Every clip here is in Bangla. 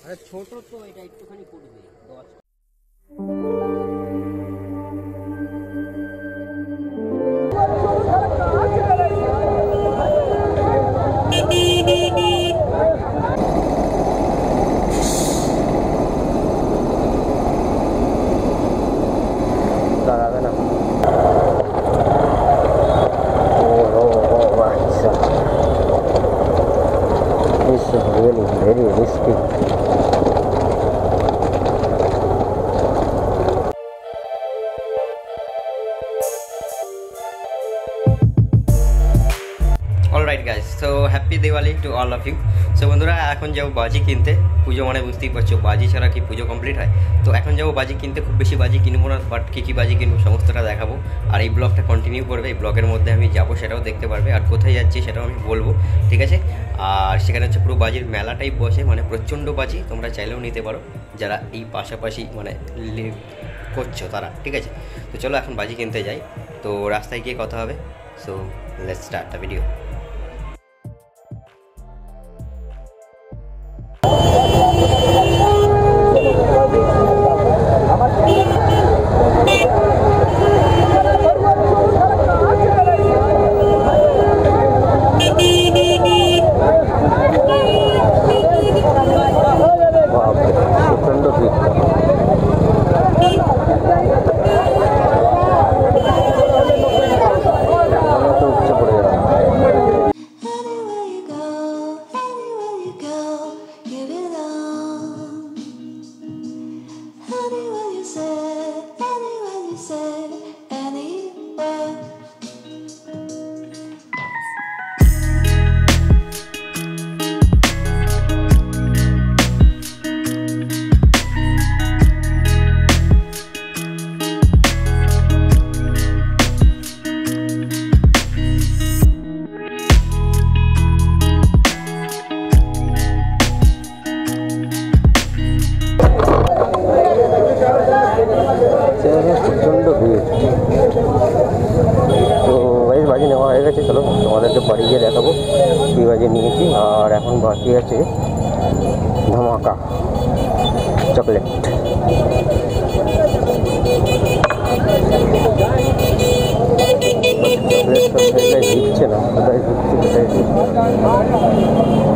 আরে ছোট তো এটা একটুখানি পড়বে 10। দাঁড়াবে না। This is really very risky. Alright guys, so happy Diwali to all of you. So বন্ধুরা, এখন যাবো বাজি কিনতে। পুজো মানে বুঝতেই পারছো, বাজি ছাড়া কি পুজো কমপ্লিট হয়? তো এখন যাবো বাজি কিনতে। খুব বেশি বাজি কিনবো না, বাট কী কী বাজি কিনবো সমস্তটা দেখাবো। আর এই ব্লগটা কন্টিনিউ করবে, এই ব্লগের মধ্যে আমি যাবো সেটাও দেখতে পারবে, আর কোথায় যাচ্ছি সেটাও আমি বলবো, ঠিক আছে? আর সেখানে হচ্ছে পুরো বাজির মেলা টাইপ বসে, মানে প্রচণ্ড বাজি, তোমরা চাইলেও নিতে পারো যারা এই পাশাপাশি মানে করছো তারা, ঠিক আছে? তো চলো এখন বাজি কিনতে যাই, তো রাস্তায় গিয়ে কথা হবে। So let's start the video. প্রচণ্ড ভিড়। তো গাইস বাজি নেওয়া হয়ে গেছে, চলো তোমাদেরকে বাড়ি গিয়ে দেখাবো কী বাজি নিয়েছি। আর এখন বাকি আছে ধামাকা চকলেট। চকলেট সব জায়গায় দিচ্ছে না, কোথায় দিচ্ছে কোথায় দিচ্ছে।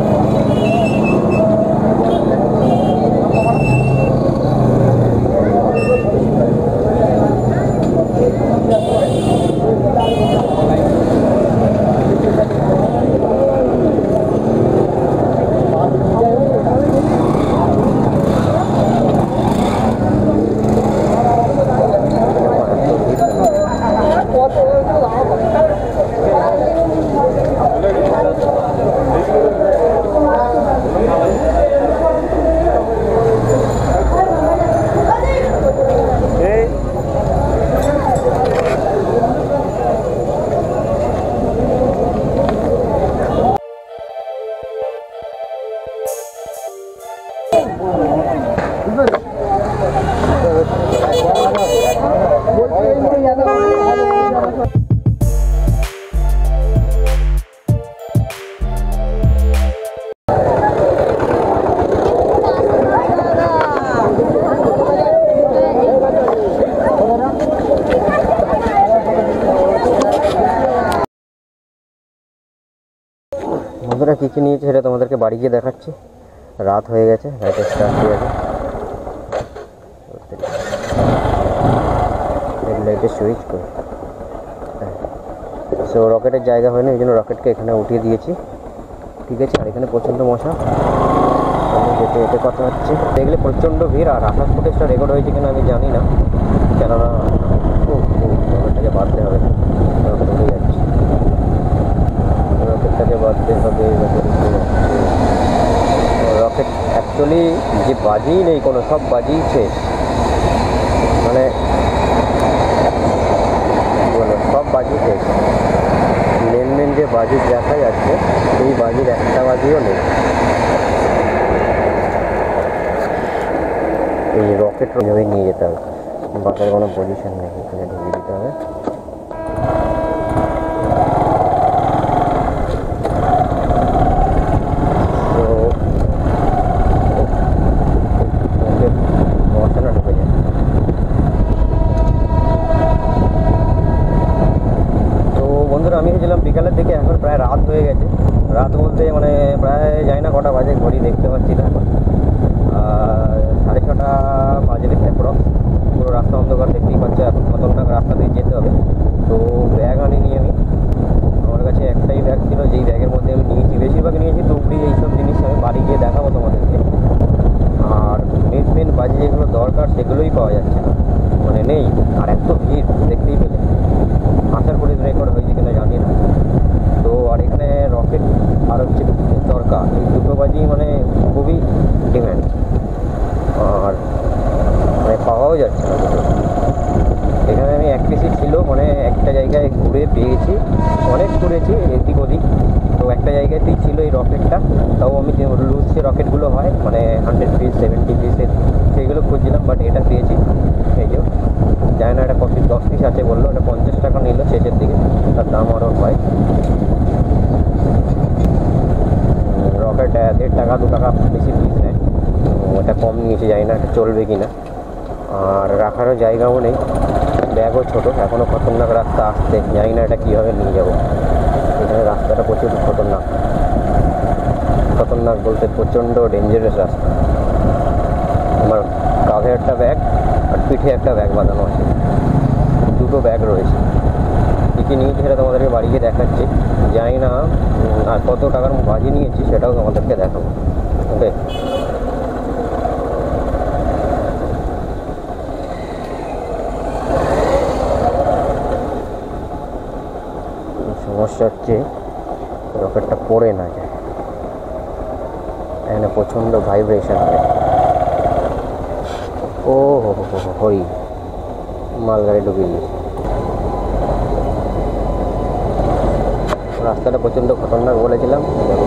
বন্ধুরা কী কী নিয়েছে সেটা তোমাদেরকে বাড়ি গিয়ে দেখাচ্ছি। রাত হয়ে গেছে, লাইটের স্টার্ট হয়ে গেছে, লাইটের সুইচ করে। সো রকেটের জায়গা হয়নি, ওই জন্য রকেটকে এখানে উঠিয়ে দিয়েছি, ঠিক আছে? আর এখানে প্রচণ্ড মশা, যেতে যেতে কথা হচ্ছে। দেখলে প্রচণ্ড ভিড়। আর আকাশ ফুটেজটা রেকর্ড হয়েছে কিনা আমি জানি না, কেননা রকেটটাকে বাঁধতে হবে, উঠে যাচ্ছি, রকেটটাকে বাঁধতে হবে। রকেট অ্যাকচুয়ালি যে বাজিই নেই কোনো, সব বাজিই শেষ, মানে কী বলো, সব বাজি শেষ। মেন যে বাজি দেখা যাচ্ছে এই বাজির একটা বাজিও নেই। এই রকেট ওইভাবেই নিয়ে যেতে হবে, বাসের কোনো পজিশন নেই, এখানে ঢুকিয়ে দিতে হবে। তো রাত বলতে মানে প্রায় জানি না কটা বাজে, ঘড়ি দেখতে পাচ্ছি না এখন। 6:30 বাজবে অ্যাপ্রক্স। পুরো রাস্তা অন্ধকার, দেখতেই পাচ্ছি। এখন খতরনাক রাস্তা দিয়ে যেতে হবে। তো ব্যাগ আনিনি আমি, আমার কাছে একটাই ব্যাগ ছিল, যেই ব্যাগের মধ্যে আমি নিয়েছি, বেশিরভাগ নিয়েছি টুকরি এইসব জিনিস। আমি বাড়ি গিয়ে দেখাবো তোমাদেরকে। আর মেন বাজে যেগুলো দরকার সেগুলোই পাওয়া যাচ্ছে না, মানে নেই। আর এত ভিড় দেখতেই পেলে। আসার পরে রেকর্ড হয়েছে কিনা জানি না। তো আর এখানে রকেট আর হচ্ছে দরকার, এই দুটো বাজি মানে খুবই ডিম্যান্ড। আর মানে পাওয়াও যাচ্ছে না দুটো। এখানে আমি এক পিসি ছিল, মানে একটা জায়গায় ঘুরে পেয়েছি, অনেক ঘুরেছি এদিক ওদিক। তো একটা জায়গাতেই ছিল এই রকেটটা, তাও আমি যে লুজ যে রকেটগুলো হয় মানে 100 পিস 70 পিসের, সেইগুলো খুঁজছিলাম। বাট এটা পেয়েছি, এই যে জানি না এটা কত, 10 পিস আছে বললো। এটা 50 টাকা নিল শেষের দিকে, তার দাম আরও হয়। রকেট 1.5 টাকা 2 টাকা বেশি পিস নেয়, এটা কম নিয়েছে, জানি না এটা চলবে কি না। আর রাখারও জায়গাও নেই, ব্যাগও ছোটো। এখনও খতরনাক রাস্তা আসতে, জানি না এটা কীভাবে নিয়ে যাবো। এখানে রাস্তাটা প্রচুর খতরনাক, খতরনাক বলতে প্রচণ্ড ডেঞ্জারাস রাস্তা। আমার কাঁধে একটা ব্যাগ আর পিঠে একটা ব্যাগ বাঁধানো আছে, দুটো ব্যাগ রয়েছে। কী কী নিয়েছি সেটা তোমাদেরকে বাড়ি গিয়ে দেখাচ্ছি। জানি না আর কত টাকার বাজি নিয়েছি সেটাও তোমাদেরকে দেখাবো। ওকে, সমস্যা হচ্ছে রকেটটা পড়ে না যায়, এখানে প্রচণ্ড ভাইব্রেশন হয়। ও হই মালগাড়ি ডুবিয়ে দিয়েছে। রাস্তাটা প্রচণ্ড খতরনাক বলেছিলাম।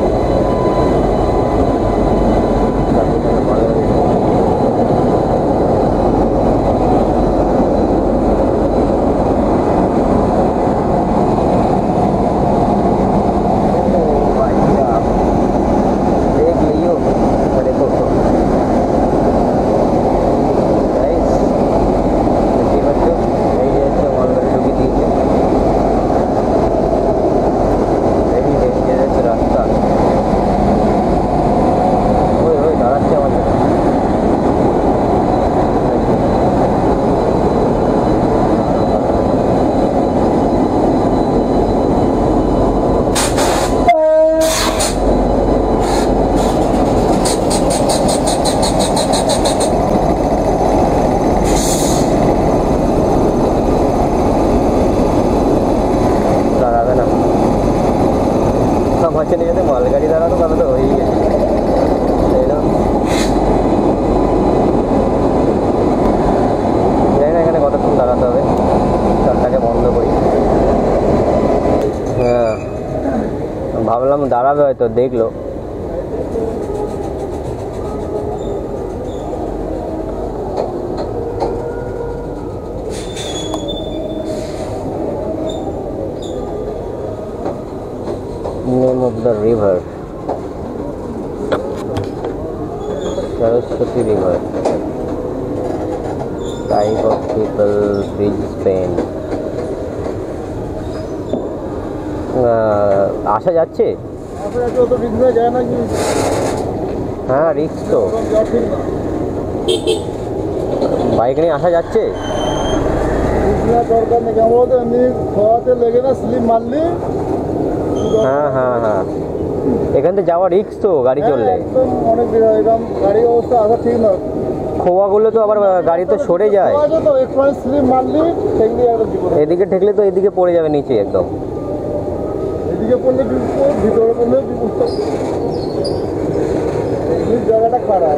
চলে যেতে মালগাড়ি দাঁড়ানো তাহলে তো হয়েই গেছে, তাই না? জানি না এখানে কতক্ষণ দাঁড়াতে হবে, চারটাকে বন্ধ করি। হ্যাঁ, ভাবলাম দাঁড়াবে, হয়তো দেখলো। Name of the river, Saraswati River. Type of people, Brisbane. আসা যাচ্ছে? হ্যাঁ, রিক্স তো। বাইক নিয়ে আসা যাচ্ছে? দরকার নেই, কেমন বলতো, এমনি খাওয়াতে লেগে না স্লিপ মারলি। হ্যাঁ হ্যাঁ হ্যাঁ, এখান থেকে যাওয়া রিক্স তো গাড়ি চললে। অনেক এরকম গাড়ির অবস্থা আসা ঠিক নয়। খোয়াগুলো তো আবার গাড়ি তো সরে যায়, স্লিপ মারলি এদিকে ঠেকলে তো এদিকে পড়ে যাবে নিচে একদম। এদিকে পড়লে বিপদ, ভিতরে পড়লে বিপদ, জায়গাটা খারাপ।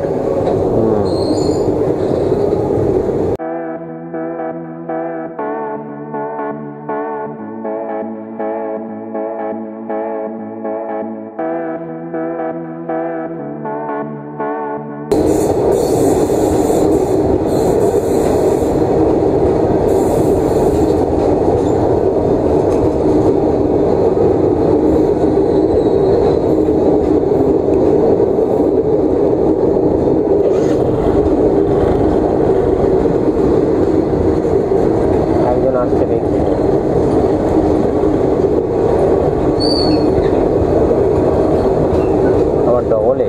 বলে।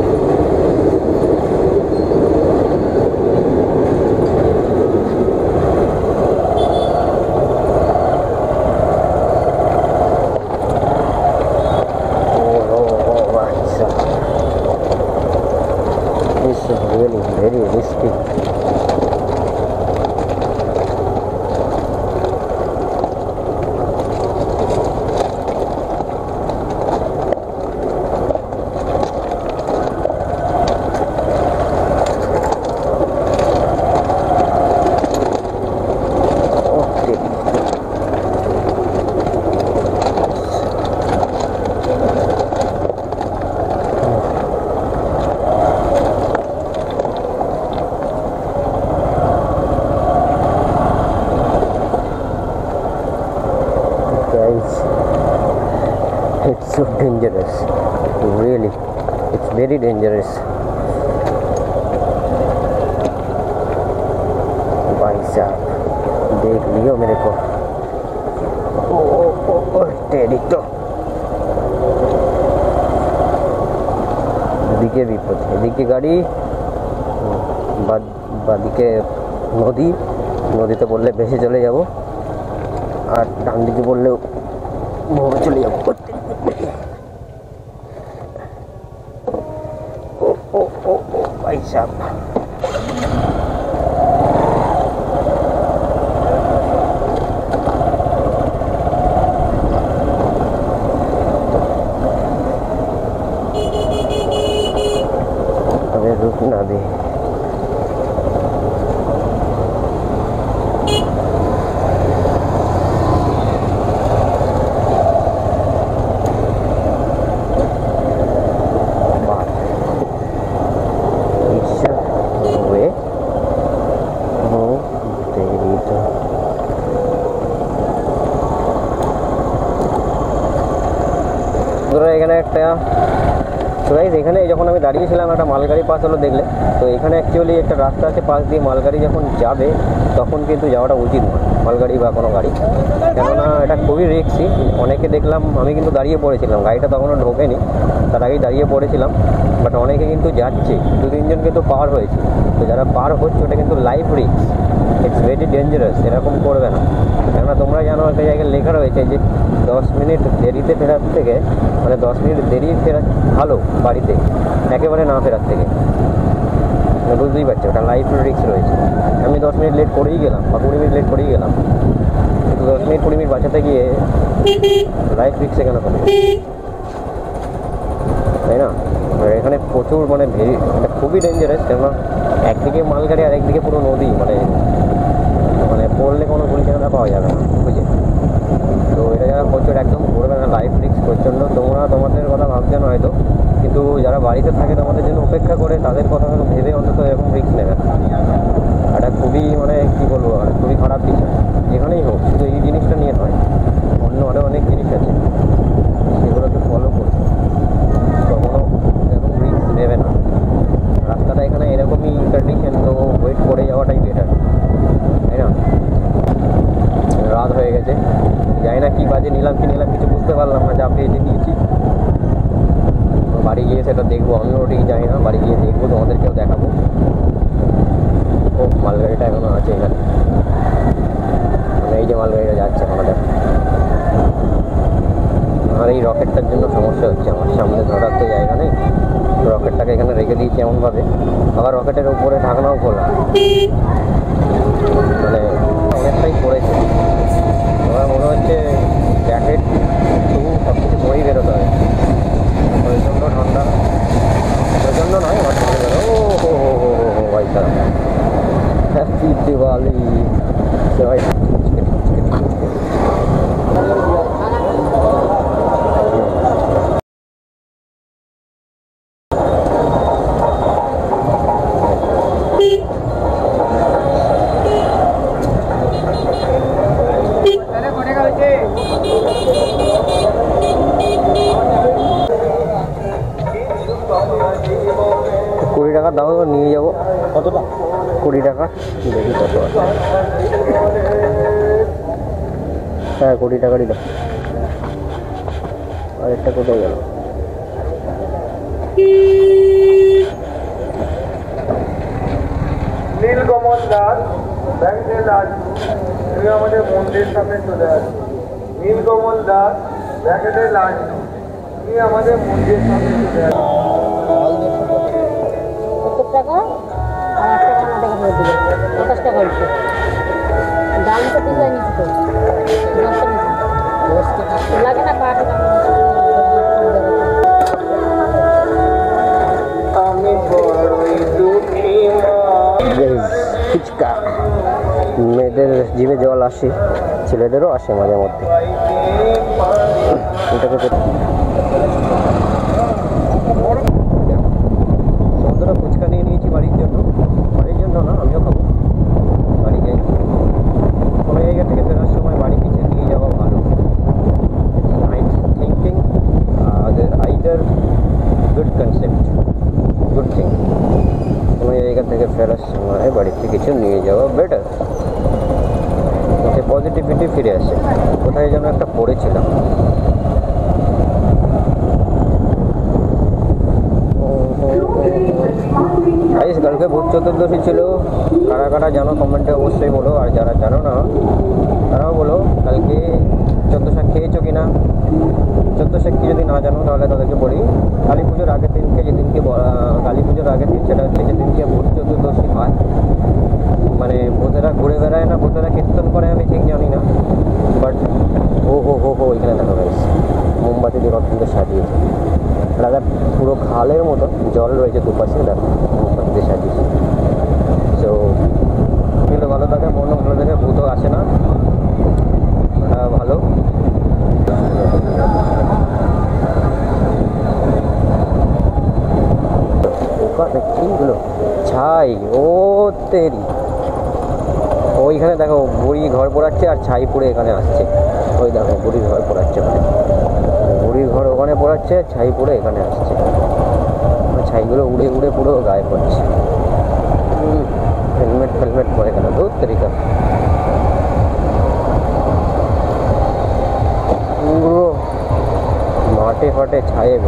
Really very risky. It's so dangerous, really, it's very dangerous. भाई साहब देख लियो मेरे को, ओ तेरी तो এদিকে বিপদ, এদিকে গাড়ি, বাদিকে নদী, নদীতে পড়লে ভেসে চলে যাব, আর ডান দিকে পড়লেও ভরে চলে যাবো। ओ भाई साहब अबे रुक ना दे। এখানে একটা গাইস, এখানে যখন আমি দাঁড়িয়েছিলাম একটা মালগাড়ি পাস হলো দেখলে, তো এখানে অ্যাকচুয়ালি একটা রাস্তা আছে, পাশ দিয়ে মালগাড়ি যখন যাবে তখন কিন্তু যাওয়াটা উচিত নয়, মালগাড়ি বা কোনো গাড়ি, কেননা এটা খুবই রিস্কি। অনেকে দেখলাম, আমি কিন্তু দাঁড়িয়ে পড়েছিলাম, গাড়িটা তখনও ঢোকেনি, তার আগেই দাঁড়িয়ে পড়েছিলাম, বাট অনেকে কিন্তু যাচ্ছে, 2-3 জন কিন্তু পার হয়েছে। তো যারা পার হচ্ছে ওটা কিন্তু life risk, it's very dangerous, এরকম করবে না। কেননা তোমরা জানো একটা জায়গায় লেখা রয়েছে যে 10 মিনিট দেরিতে ফেরার থেকে, মানে 10 মিনিট দেরি ফেরা ভালো বাড়িতে, একেবারে না ফেরার থেকে। বুঝতেই পারছো ওটা লাইফ রিস্ক রয়েছে। আমি 10 মিনিট লেট করেই গেলাম বা 20 মিনিট লেট করেই গেলাম, কিন্তু 10 মিনিট 20 মিনিট বাঁচাতে গিয়ে লাইফ রিস্কে কেন করবে, তাই না? এখানে প্রচুর মানে এটা খুবই ডেঞ্জারাস, কেননা একদিকে মালগাড়ি আর একদিকে পুরো নদী, মানে পড়লে কোনো পরিচালনা পাওয়া যাবে না, বুঝে? তো এটা যারা করছো এটা একদম করবে না, লাইফ রিস্ক প্রচণ্ড। তোমরা তোমাদের কথা ভাবছো না হয়তো, কিন্তু যারা বাড়িতে থাকে তোমাদের জন্য অপেক্ষা করে, তাদের কথা ভেবে অন্তত এরকম রিস্ক নেবে না। এটা খুবই মানে কী বলবো, খুবই খারাপ বিষয়, যেখানেই হোক, শুধু এই জিনিসটা নিয়ে নয়, অন্য আরও অনেক জিনিস আছে, সেগুলোকে ফলো করবে, কখনো এরকম রিস্ক নেবে না। রাস্তাটা এখানে এরকমই কন্ডিশন, তো ওয়েট করে যাওয়াটাই বেটার, তাই না? রাত হয়ে গেছে, জানি না কী বাজে নিলাম কি নিলাম কিছু বুঝতে পারলাম না, যা পেয়েছি নিয়েছি। বাড়ি গিয়ে সেটা দেখবো, আমিও ঠিক জানি না, বাড়ি গিয়ে দেখবো, তোমাদেরকেও দেখাবো। ও মালগাড়িটা এখনও আছে এখানে, মানে এই যে মালগাড়িটা যাচ্ছে আমাদের। আর এই রকেটটার জন্য সমস্যা হচ্ছে, আমার সামনে ধরার তো জায়গা নেই, রকেটটাকে এখানে রেখে দিয়েছি এমনভাবে, আবার রকেটের উপরে ঢাকনাও খোলা, মানে অনেকটাই পড়েছে। আমার মনে হচ্ছে জ্যাকেট শু সব কিছু পরেই বেরোতে হবে, প্রচণ্ড ঠান্ডা, প্রচণ্ড নয় আমার ঠান্ডা বেরো। ও হো হো হো হো ভাই সাহেব, হ্যাপি দিওয়ালি সবাই। টাকা দাও, নিয়ে যাবো। কতটা? 20 টাকা। দেখি কত আছে। হ্যাঁ 20 টাকারই দাও। আরেকটা কোথায় গেল? ব্যাংকের লাল তুমি আমাদের মন্দিরের সামনে চলে আসো। নীলকমল দাস ব্যাকেটের লাল তুমি আমাদের মন্দিরের সামনে চলে আসো। 70 টাকা আর 1 টাকা না টাকা করে দিবে 50 টাকা হচ্ছে ডাল তো পিছাই নিচ্ছি তো লাগে না পাট আমি বড়ই দুঃখী ফুচকা মেয়েদের জিভে জল আসে, ছেলেদেরও আসে মাঝে মধ্যে। এটাকে বন্ধুরা ফুচকা নিয়ে নিয়েছি বাড়ির জন্য না, আমিও খাবো। বাড়িতে কোনো জায়গা থেকে ফেরার সময় বাড়ি পিছিয়ে নিয়ে যাওয়া ভালো। I thinking either good concept, good thing. কোনো জায়গা থেকে ফেরার সময় বাড়িতে কিছু নিয়ে যাওয়া বেটার, যাতে পজিটিভিটি ফিরে আসে। কোথায় যেন একটা পড়েছিলাম। গাইস, কালকে ভূত চতুর্দশী ছিল। কারা কারা জানো কমেন্টে অবশ্যই বলো, আর যারা জানো না তারাও বলো কালকে চোদ্দোশাক খেয়েছো কি না। চোদ্দোশাককে যদি না জানো তাহলে তাদেরকে বলি, কালী পুজোর আগের দিনকে, যেদিনকে কালী পুজোর আগের দিন, সেটা হচ্ছে যেদিনকে ভূত চতুর্দশী হয়। মানে ভূতেরা ঘুরে বেড়ায় না, ভূতেরা কীর্তন করে আমি ঠিক জানি না, বাট ও এখানে দেখো গাইস, মোমবাতি দিয়ে কত সুন্দর সাজিয়েছে। রাজার পুরো খালের মতো জল রয়েছে দুপাশে, দেখো মোমবাতি দিয়ে সাজিয়েছে। তো কিন্তু ভালো থাকে, মনও ভালো থাকে, ভূতও আসে না, ওটা ভালো। কিগুলো ছাই, ও তেরি, ওইখানে দেখো বুড়ি ঘর পোড়াচ্ছে আর ছাই পুড়ে এখানে আসছে। ওই দেখো বুড়ি ঘর পোড়াচ্ছে, ওখানে বুড়ির ঘর ওখানে পোড়াচ্ছে, ছাই পুড়ে এখানে আসছে। ছাইগুলো উড়ে উড়ে পুরো গায়ে পড়ছে। হেলমেট ফেলমেট পরে গেল, দূর তরিকা পুরো মাঠে ফাটে ছায়ে